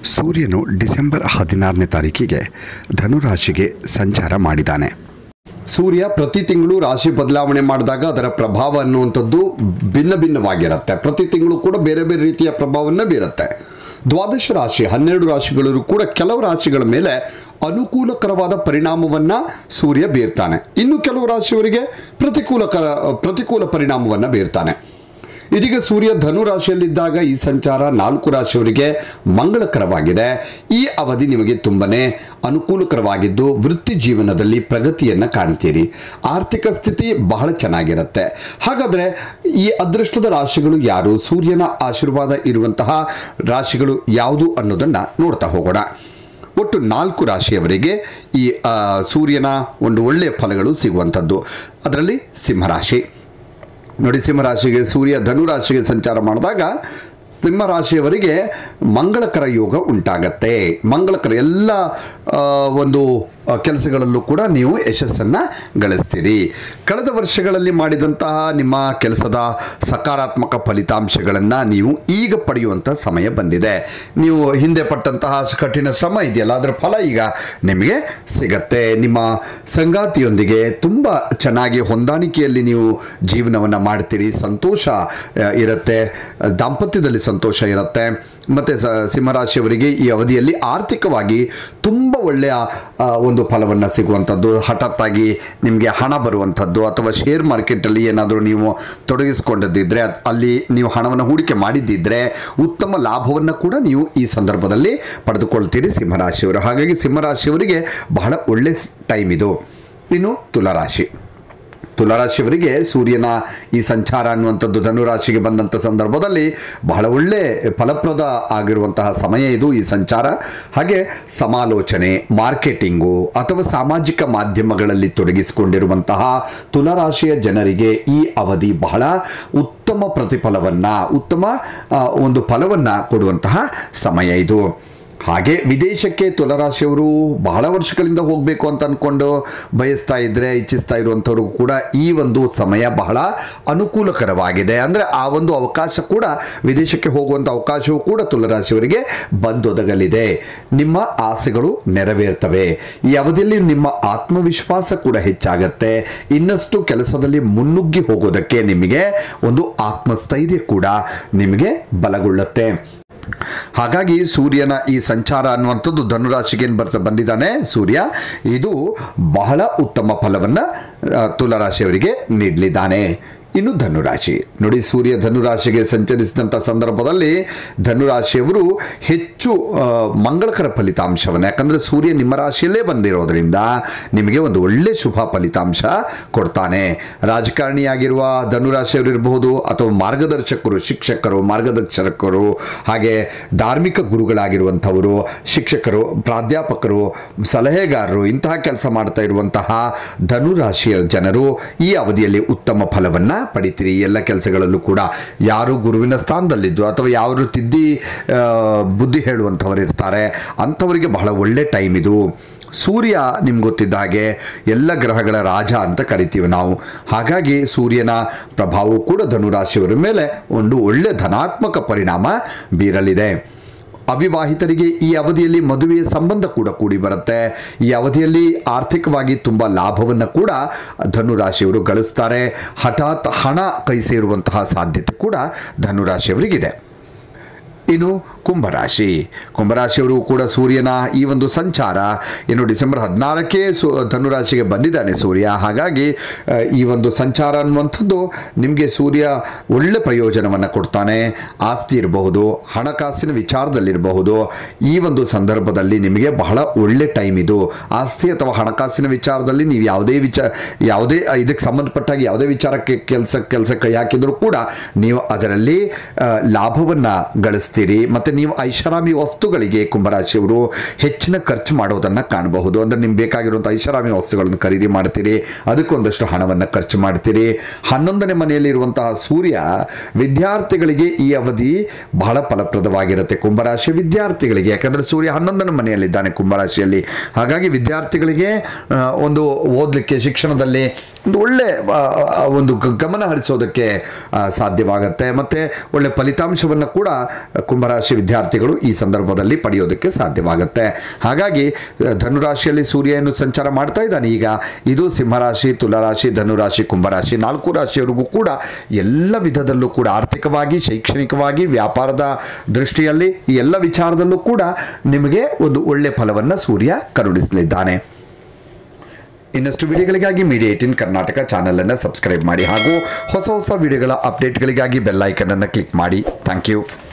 ಸೂರ್ಯನು ಡಿಸೆಂಬರ್ 16ನೇ ತಾರೀಕಿಗೆ ಧನುರಾಶಿಗೆ ಸಂಚಾರ ಮಾಡಿದ್ದಾನೆ. ಸೂರ್ಯ ಪ್ರತಿ ತಿಂಗಳು ರಾಶಿ ಬದಲಾವಣೆ ಮಾಡಿದಾಗ ಅದರ ಪ್ರಭಾವ ಅನ್ನುವಂಥದ್ದು ಭಿನ್ನ ಭಿನ್ನವಾಗಿರುತ್ತೆ. ಪ್ರತಿ ತಿಂಗಳು ಕೂಡ ಬೇರೆ ಬೇರೆ ರೀತಿಯ ಪ್ರಭಾವವನ್ನು ಬೀರುತ್ತೆ. ದ್ವಾದಶ ರಾಶಿ 12 ರಾಶಿಗಳು ಕೂಡ ಕೆಲವು ರಾಶಿಗಳ ಮೇಲೆ ಅನುಕೂಲಕರವಾದ ಪರಿಣಾಮವನ್ನು ಸೂರ್ಯ ಬೀರ್ತಾನೆ. ಇನ್ನು ಕೆಲವು ರಾಶಿಯವರಿಗೆ ಪ್ರತಿಕೂಲ ಪರಿಣಾಮವನ್ನು ಬೀರ್ತಾನೆ. ಇದೀಗ ಸೂರ್ಯ ಧನು ರಾಶಿಯಲ್ಲಿದ್ದಾಗ ಈ ಸಂಚಾರ 4 ರಾಶಿಯವರಿಗೆ ಮಂಗಳಕರವಾಗಿದೆ. ಈ ಅವಧಿ ನಿಮಗೆ ತುಂಬನೇ ಅನುಕೂಲಕರವಾಗಿದ್ದು ವೃತ್ತಿ ಜೀವನದಲ್ಲಿ ಪ್ರಗತಿಯನ್ನು ಕಾಣ್ತೀರಿ. ಆರ್ಥಿಕ ಸ್ಥಿತಿ ಬಹಳ ಚೆನ್ನಾಗಿರುತ್ತೆ. ಹಾಗಾದರೆ ಈ ಅದೃಷ್ಟದ ರಾಶಿಗಳು ಯಾರು, ಸೂರ್ಯನ ಆಶೀರ್ವಾದ ಇರುವಂತಹ ರಾಶಿಗಳು ಯಾವುದು ಅನ್ನೋದನ್ನು ನೋಡ್ತಾ ಹೋಗೋಣ. ಒಟ್ಟು 4 ರಾಶಿಯವರಿಗೆ ಈ ಸೂರ್ಯನ ಒಂದು ಒಳ್ಳೆಯ ಫಲಗಳು ಸಿಗುವಂಥದ್ದು. ಅದರಲ್ಲಿ ಸಿಂಹರಾಶಿ ನೋಡಿ, ಸಿಂಹರಾಶಿಗೆ ಸೂರ್ಯ ಧನುರಾಶಿಗೆ ಸಂಚಾರ ಮಾಡಿದಾಗ ಸಿಂಹರಾಶಿಯವರಿಗೆ ಮಂಗಳಕರ ಯೋಗ ಉಂಟಾಗತ್ತೆ. ಮಂಗಳಕರ ಎಲ್ಲ ಒಂದು ಕೆಲಸಗಳಲ್ಲೂ ಕೂಡ ನೀವು ಯಶಸ್ಸನ್ನು ಗಳಿಸ್ತೀರಿ. ಕಳೆದ ವರ್ಷಗಳಲ್ಲಿ ಮಾಡಿದಂತಹ ನಿಮ್ಮ ಕೆಲಸದ ಸಕಾರಾತ್ಮಕ ಫಲಿತಾಂಶಗಳನ್ನು ನೀವು ಈಗ ಪಡೆಯುವಂಥ ಸಮಯ ಬಂದಿದೆ. ನೀವು ಹಿಂದೆ ಪಟ್ಟಂತಹ ಕಠಿಣ ಶ್ರಮ ಇದೆಯಲ್ಲ, ಅದರ ಫಲ ಈಗ ನಿಮಗೆ ಸಿಗತ್ತೆ. ನಿಮ್ಮ ಸಂಗಾತಿಯೊಂದಿಗೆ ತುಂಬ ಚೆನ್ನಾಗಿ ಹೊಂದಾಣಿಕೆಯಲ್ಲಿ ನೀವು ಜೀವನವನ್ನು ಮಾಡ್ತೀರಿ. ಸಂತೋಷ ಇರುತ್ತೆ, ದಾಂಪತ್ಯದಲ್ಲಿ ಸಂತೋಷ ಇರುತ್ತೆ. ಮತ್ತು ಸಿಂಹರಾಶಿಯವರಿಗೆ ಈ ಅವಧಿಯಲ್ಲಿ ಆರ್ಥಿಕವಾಗಿ ತುಂಬ ಒಳ್ಳೆಯ ಒಂದು ಫಲವನ್ನು ಸಿಗುವಂಥದ್ದು, ಹಠಾತ್ತಾಗಿ ನಿಮಗೆ ಹಣ ಬರುವಂಥದ್ದು, ಅಥವಾ ಶೇರ್ ಮಾರ್ಕೆಟಲ್ಲಿ ಏನಾದರೂ ನೀವು ತೊಡಗಿಸ್ಕೊಂಡಿದ್ದರೆ ಅಲ್ಲಿ ನೀವು ಹಣವನ್ನು ಹೂಡಿಕೆ ಮಾಡಿದ್ದಿದ್ದರೆ ಉತ್ತಮ ಲಾಭವನ್ನು ಕೂಡ ನೀವು ಈ ಸಂದರ್ಭದಲ್ಲಿ ಪಡೆದುಕೊಳ್ತೀರಿ ಸಿಂಹರಾಶಿಯವರು. ಹಾಗಾಗಿ ಸಿಂಹರಾಶಿಯವರಿಗೆ ಬಹಳ ಒಳ್ಳೆ ಟೈಮ್ ಇದು. ಇನ್ನು ತುಲಾರಾಶಿಯವರಿಗೆ ಸೂರ್ಯನ ಈ ಸಂಚಾರ ಅನ್ನುವಂಥದ್ದು ಧನುರಾಶಿಗೆ ಬಂದಂಥ ಸಂದರ್ಭದಲ್ಲಿ ಬಹಳ ಒಳ್ಳೆ ಫಲಪ್ರದ ಆಗಿರುವಂತಹ ಸಮಯ ಇದು, ಈ ಸಂಚಾರ. ಹಾಗೆ ಸಮಾಲೋಚನೆ, ಮಾರ್ಕೆಟಿಂಗು ಅಥವಾ ಸಾಮಾಜಿಕ ಮಾಧ್ಯಮಗಳಲ್ಲಿ ತೊಡಗಿಸಿಕೊಂಡಿರುವಂತಹ ತುಲಾರಾಶಿಯ ಜನರಿಗೆ ಈ ಅವಧಿ ಬಹಳ ಉತ್ತಮ ಪ್ರತಿಫಲವನ್ನು, ಉತ್ತಮ ಒಂದು ಫಲವನ್ನು ಕೊಡುವಂತಹ ಸಮಯ ಇದು. ಹಾಗೆ ವಿದೇಶಕ್ಕೆ ತುಲಾರಾಶಿಯವರು ಬಹಳ ವರ್ಷಗಳಿಂದ ಹೋಗಬೇಕು ಅಂತ ಅಂದ್ಕೊಂಡು ಇಚ್ಛಿಸ್ತಾ ಇರುವಂಥವ್ರು ಕೂಡ ಈ ಒಂದು ಸಮಯ ಬಹಳ ಅನುಕೂಲಕರವಾಗಿದೆ. ಅಂದರೆ ಆ ಒಂದು ಅವಕಾಶ ಕೂಡ, ವಿದೇಶಕ್ಕೆ ಹೋಗುವಂಥ ಅವಕಾಶವೂ ಕೂಡ ತುಲಾರಾಶಿಯವರಿಗೆ ಬಂದೊದಗಲಿದೆ. ನಿಮ್ಮ ಆಸೆಗಳು ನೆರವೇರ್ತವೆ. ಈ ಅವಧಿಯಲ್ಲಿ ನಿಮ್ಮ ಆತ್ಮವಿಶ್ವಾಸ ಕೂಡ ಹೆಚ್ಚಾಗತ್ತೆ. ಇನ್ನಷ್ಟು ಕೆಲಸದಲ್ಲಿ ಮುನ್ನುಗ್ಗಿ ಹೋಗೋದಕ್ಕೆ ನಿಮಗೆ ಒಂದು ಆತ್ಮಸ್ಥೈರ್ಯ ಕೂಡ ನಿಮಗೆ ಬಲಗೊಳ್ಳುತ್ತೆ. ಹಾಗಾಗಿ ಸೂರ್ಯನ ಈ ಸಂಚಾರ ಅನ್ನುವಂಥದ್ದು ಧನುರಾಶಿಗೆ ಬಂದಿದ್ದಾನೆ ಸೂರ್ಯ, ಇದು ಬಹಳ ಉತ್ತಮ ಫಲವನ್ನು ತುಲಾರಾಶಿಯವರಿಗೆ ನೀಡಲಿದ್ದಾನೆ. ಇನ್ನು ಧನುರಾಶಿ ನೋಡಿ, ಸೂರ್ಯ ಧನುರಾಶಿಗೆ ಸಂಚರಿಸಿದಂಥ ಸಂದರ್ಭದಲ್ಲಿ ಧನುರಾಶಿಯವರು ಹೆಚ್ಚು ಮಂಗಳಕರ ಫಲಿತಾಂಶವನ್ನು, ಯಾಕಂದರೆ ಸೂರ್ಯ ನಿಮ್ಮ ರಾಶಿಯಲ್ಲೇ ಬಂದಿರೋದ್ರಿಂದ ನಿಮಗೆ ಒಂದು ಒಳ್ಳೆ ಶುಭ ಫಲಿತಾಂಶ ಕೊಡ್ತಾನೆ. ರಾಜಕಾರಣಿಯಾಗಿರುವ ಧನುರಾಶಿಯವರು ಇರಬಹುದು, ಅಥವಾ ಮಾರ್ಗದರ್ಶಕರು, ಶಿಕ್ಷಕರು, ಮಾರ್ಗದರ್ಶಕರು, ಹಾಗೆ ಧಾರ್ಮಿಕ ಗುರುಗಳಾಗಿರುವಂಥವರು, ಶಿಕ್ಷಕರು, ಪ್ರಾಧ್ಯಾಪಕರು, ಸಲಹೆಗಾರರು, ಇಂತಹ ಕೆಲಸ ಮಾಡ್ತಾ ಇರುವಂತಹ ಧನುರಾಶಿಯ ಜನರು ಈ ಅವಧಿಯಲ್ಲಿ ಉತ್ತಮ ಫಲವನ್ನು ಪಡಿತೀರಿ. ಎಲ್ಲ ಕೆಲಸಗಳಲ್ಲೂ ಕೂಡ ಯಾರು ಗುರುವಿನ ಸ್ಥಾನದಲ್ಲಿದ್ದು ಅಥವಾ ಯಾರು ತಿದ್ದಿ ಬುದ್ಧಿ ಹೇಳುವಂಥವರು ಇರ್ತಾರೆ ಅಂಥವರಿಗೆ ಬಹಳ ಒಳ್ಳೆ ಟೈಮ್ ಇದು. ಸೂರ್ಯ ನಿಮ್ಗೆ ಗೊತ್ತಿದ್ದ ಹಾಗೆ ಎಲ್ಲ ಗ್ರಹಗಳ ರಾಜ ಅಂತ ಕರಿತೀವಿ ನಾವು. ಹಾಗಾಗಿ ಸೂರ್ಯನ ಪ್ರಭಾವವು ಕೂಡ ಧನುರಾಶಿಯವರ ಮೇಲೆ ಒಂದು ಒಳ್ಳೆ ಧನಾತ್ಮಕ ಪರಿಣಾಮ ಬೀರಲಿದೆ. ಅವಿವಾಹಿತರಿಗೆ ಈ ಅವಧಿಯಲ್ಲಿ ಮದುವೆಯ ಸಂಬಂಧ ಕೂಡ ಕೂಡಿ ಬರುತ್ತೆ. ಈ ಅವಧಿಯಲ್ಲಿ ಆರ್ಥಿಕವಾಗಿ ತುಂಬ ಲಾಭವನ್ನು ಕೂಡ ಧನುರಾಶಿಯವರು ಗಳಿಸ್ತಾರೆ. ಹಠಾತ್ ಹಣ ಕೈ ಸೇರುವಂತಹ ಸಾಧ್ಯತೆ ಕೂಡ ಧನುರಾಶಿಯವರಿಗಿದೆ. ಇನ್ನು ಕುಂಭರಾಶಿಯವರು ಕೂಡ ಸೂರ್ಯನ ಈ ಒಂದು ಸಂಚಾರ ಡಿಸೆಂಬರ್ 16ಕ್ಕೆ ಧನುರಾಶಿಗೆ ಬಂದಿದ್ದಾನೆ ಸೂರ್ಯ. ಹಾಗಾಗಿ ಈ ಒಂದು ಸಂಚಾರ ಅನ್ನುವಂಥದ್ದು ನಿಮಗೆ ಸೂರ್ಯ ಒಳ್ಳೆ ಪ್ರಯೋಜನವನ್ನು ಕೊಡ್ತಾನೆ. ಆಸ್ತಿ ಇರಬಹುದು, ಹಣಕಾಸಿನ ವಿಚಾರದಲ್ಲಿರಬಹುದು, ಈ ಒಂದು ಸಂದರ್ಭದಲ್ಲಿ ನಿಮಗೆ ಬಹಳ ಒಳ್ಳೆ ಟೈಮ್ ಇದು. ಆಸ್ತಿ ಅಥವಾ ಹಣಕಾಸಿನ ವಿಚಾರದಲ್ಲಿ ನೀವು ಯಾವುದೇ ಇದಕ್ಕೆ ಸಂಬಂಧಪಟ್ಟಾಗಿ ಯಾವುದೇ ವಿಚಾರಕ್ಕೆ ಕೆಲಸ ಕೈ ಹಾಕಿದರೂ ಕೂಡ ನೀವು ಅದರಲ್ಲಿ ಲಾಭವನ್ನು ಗಳಿಸ್ತೀರಿ. ಮತ್ತು ನೀವು ಐಷಾರಾಮಿ ವಸ್ತುಗಳಿಗೆ ಕುಂಭರಾಶಿಯವರು ಹೆಚ್ಚಿನ ಖರ್ಚು ಮಾಡೋದನ್ನು ಕಾಣಬಹುದು. ಅಂದರೆ ನಿಮ್ಗೆ ಬೇಕಾಗಿರುವಂಥ ಐಷಾರಾಮಿ ವಸ್ತುಗಳನ್ನು ಖರೀದಿ ಮಾಡ್ತೀರಿ, ಅದಕ್ಕೊಂದಷ್ಟು ಹಣವನ್ನು ಖರ್ಚು ಮಾಡ್ತೀರಿ. 11ನೇ ಮನೆಯಲ್ಲಿ ಇರುವಂತಹ ಸೂರ್ಯ ವಿದ್ಯಾರ್ಥಿಗಳಿಗೆ ಈ ಅವಧಿ ಬಹಳ ಫಲಪ್ರದವಾಗಿರುತ್ತೆ. ಕುಂಭರಾಶಿ ವಿದ್ಯಾರ್ಥಿಗಳಿಗೆ, ಯಾಕಂದರೆ ಸೂರ್ಯ 11ನೇ ಮನೆಯಲ್ಲಿದ್ದಾನೆ ಕುಂಭರಾಶಿಯಲ್ಲಿ. ಹಾಗಾಗಿ ವಿದ್ಯಾರ್ಥಿಗಳಿಗೆ ಒಂದು ಓದಲಿಕ್ಕೆ, ಶಿಕ್ಷಣದಲ್ಲಿ ಒಂದು ಒಳ್ಳೆ ಒಂದು ಗಮನ ಹರಿಸೋದಕ್ಕೆ ಸಾಧ್ಯವಾಗುತ್ತೆ. ಮತ್ತು ಒಳ್ಳೆ ಫಲಿತಾಂಶವನ್ನು ಕೂಡ ಕುಂಭರಾಶಿ ವಿದ್ಯಾರ್ಥಿಗಳು ಈ ಸಂದರ್ಭದಲ್ಲಿ ಪಡೆಯೋದಕ್ಕೆ ಸಾಧ್ಯವಾಗುತ್ತೆ. ಹಾಗಾಗಿ ಧನುರಾಶಿಯಲ್ಲಿ ಸೂರ್ಯ ಏನು ಸಂಚಾರ ಮಾಡ್ತಾ ಇದ್ದಾನೆ ಈಗ, ಇದು ಸಿಂಹರಾಶಿ, ತುಲಾರಾಶಿ, ಧನುರಾಶಿ, ಕುಂಭರಾಶಿ 4 ರಾಶಿಯವರಿಗೂ ಕೂಡ ಎಲ್ಲ ವಿಧದಲ್ಲೂ ಕೂಡ ಆರ್ಥಿಕವಾಗಿ, ಶೈಕ್ಷಣಿಕವಾಗಿ, ವ್ಯಾಪಾರದ ದೃಷ್ಟಿಯಲ್ಲಿ ಈ ಎಲ್ಲ ವಿಚಾರದಲ್ಲೂ ಕೂಡ ನಿಮಗೆ ಒಂದು ಒಳ್ಳೆ ಫಲವನ್ನು ಸೂರ್ಯ ಕರುಣಿಸಲಿದ್ದಾನೆ. ಇನ್ನಷ್ಟು ವಿಡಿಯೋಗಳಿಗಾಗಿ ಮೀಡಿಯಾ 18 ಕರ್ನಾಟಕ ಚಾನಲನ್ನು ಸಬ್ಸ್ಕ್ರೈಬ್ ಮಾಡಿ ಹಾಗೂ ಹೊಸ ವಿಡಿಯೋಗಳ ಅಪ್ಡೇಟ್ಗಳಿಗಾಗಿ ಬೆಲ್ ಐಕನ್ ಅನ್ನು ಕ್ಲಿಕ್ ಮಾಡಿ. Thank you.